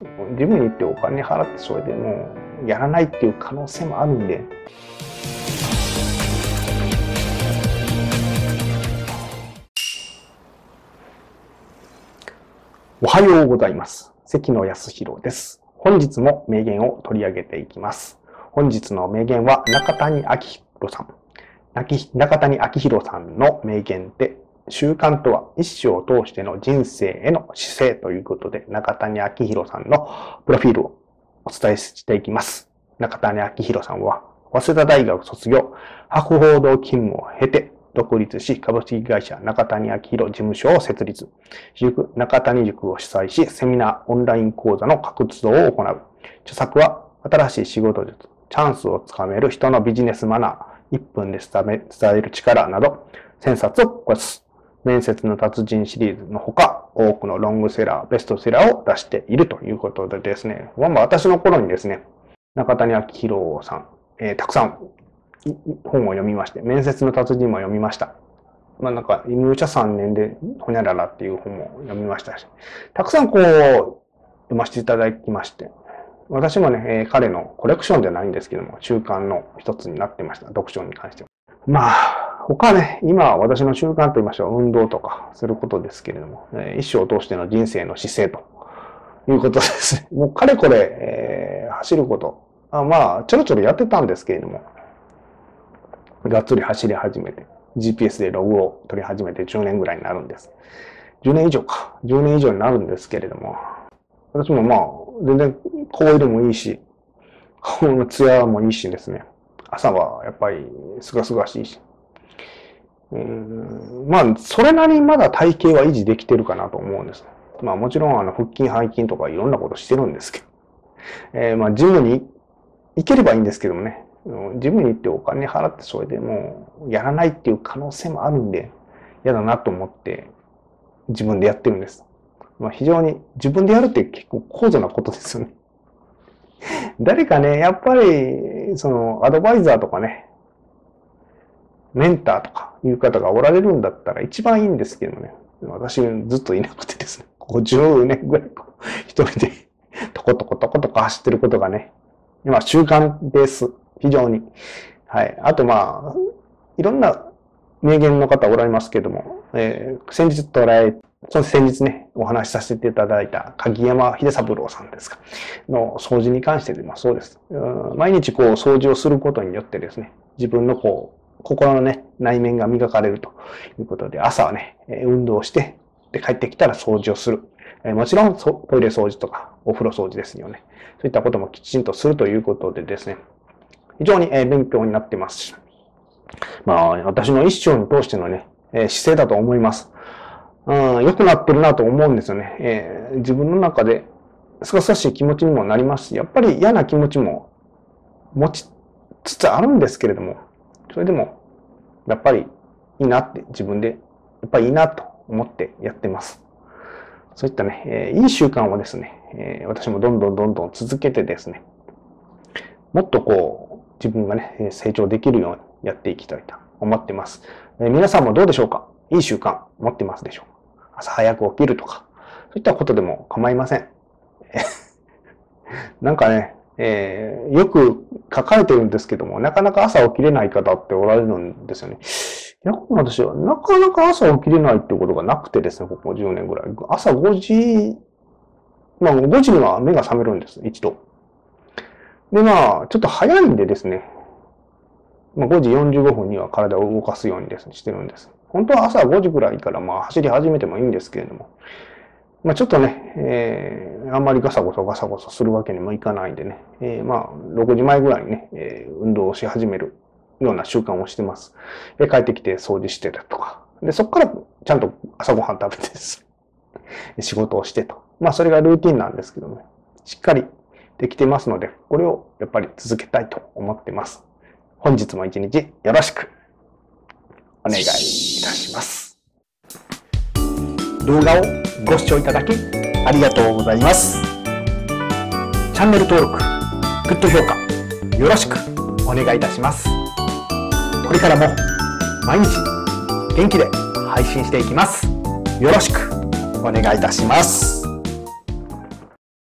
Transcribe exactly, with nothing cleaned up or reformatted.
ジムに行ってお金払ってそれでもうやらないっていう可能性もあるんで。おはようございます。関野康弘です。本日も名言を取り上げていきます。本日の名言は中谷明宏さん。中谷明宏さんの名言で、習慣とは一生を通しての人生への姿勢ということで、中谷明宏さんのプロフィールをお伝えしていきます。中谷明宏さんは、早稲田大学卒業、博報堂勤務を経て、独立し、株式会社中谷明宏事務所を設立。中谷塾を主催し、セミナー、オンライン講座の活動を行う。著作は、新しい仕事術、チャンスをつかめる人のビジネスマナー、いっぷんで伝える力など、せんさつを超す。面接の達人シリーズのほか、多くのロングセラー、ベストセラーを出しているということでですね、まあ、私の頃にですね、中谷明宏さん、えー、たくさん本を読みまして、面接の達人も読みました。まあなんか、入社さんねんでほにゃららっていう本も読みましたし、たくさんこう、読ませていただきまして、私もね、えー、彼のコレクションじゃないんですけども、習慣の一つになってました。読書に関しては。まあ、他ね、今私の習慣と言いましょう、運動とかすることですけれども、えー、一生を通しての人生の姿勢ということですね。もうかれこれ、えー、走ること、あまあ、ちょろちょろやってたんですけれども、がっつり走り始めて、ジーピーエス でログを取り始めてじゅうねんぐらいになるんです。じゅうねん以上か。じゅうねん以上になるんですけれども、私もまあ、全然顔色もいいし、顔のツヤもいいしですね。朝はやっぱりすがすがしいし。うーんまあ、それなりにまだ体型は維持できてるかなと思うんです。まあもちろんあの腹筋、背筋とかいろんなことしてるんですけど。えー、まあジムに行ければいいんですけどもね。ジムに行ってお金払ってそれでもうやらないっていう可能性もあるんで、嫌だなと思って自分でやってるんです。まあ、非常に自分でやるって結構高度なことですよね。誰かね、やっぱりそのアドバイザーとかね、メンターとかいう方がおられるんだったら一番いいんですけどね。私ずっといなくてですね、ここじゅうねんぐらい一人でトコトコトコトコ走ってることがね、まあ習慣です。非常に。はい。あとまあ、いろんな名言の方おられますけども、えー、先日捉え、その先日ね、お話しさせていただいた鍵山秀三郎さんですか、の掃除に関してでもそうです。毎日こう掃除をすることによってですね、自分のこう、心のね、内面が磨かれるということで、朝はね、運動して、で、帰ってきたら掃除をする。もちろんトイレ掃除とかお風呂掃除ですよね。そういったこともきちんとするということでですね、非常に勉強になってますし、まあ、私の一生に通してのね、姿勢だと思います。うん、良くなってるなと思うんですよね。えー、自分の中で、すがすがしい気持ちにもなりますし、やっぱり嫌な気持ちも持ちつつあるんですけれども、それでも、やっぱりいいなって自分で、やっぱりいいなと思ってやってます。そういったね、えー、いい習慣をですね、えー、私もどんどんどんどん続けてですね、もっとこう、自分がね、成長できるようにやっていきたいと思っています。えー、皆さんもどうでしょうか？いい習慣持ってますでしょうか？朝早く起きるとか、そういったことでも構いません。なんかね、えー、よく書かれてるんですけども、なかなか朝起きれない方っておられるんですよね。いや、私はなかなか朝起きれないっていうことがなくてですね、ここじゅうねんぐらい。朝ごじ、まあごじには目が覚めるんです、一度。で、まあ、ちょっと早いんでですね、まあ、ごじよんじゅうごふんには体を動かすようにですね、してるんです。本当は朝ごじぐらいからまあ走り始めてもいいんですけれども、まあちょっとね、えー、あんまりガサゴソガサゴソするわけにもいかないんでね、えー、まあろくじまえぐらいにね、えー、運動をし始めるような習慣をしてます。で、帰ってきて掃除してたとか。で、そこからちゃんと朝ごはん食べてです。仕事をしてと。まあそれがルーティンなんですけどね、しっかりできてますので、これをやっぱり続けたいと思ってます。本日も一日よろしくお願いいたします。動画をご視聴いただきありがとうございます。チャンネル登録、グッド評価よろしくお願いいたします。これからも毎日元気で配信していきます。よろしくお願いいたします。